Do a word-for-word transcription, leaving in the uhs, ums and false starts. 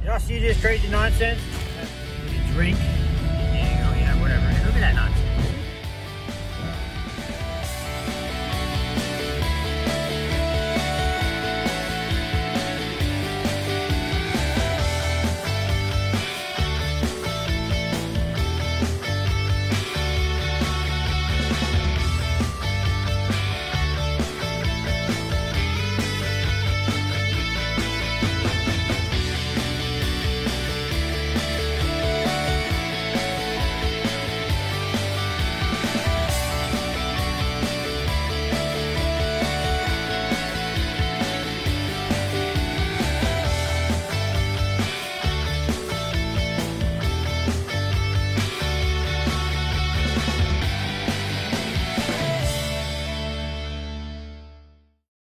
Y'all see this crazy nonsense? You drink, and you go, yeah, whatever. Look at that nonsense.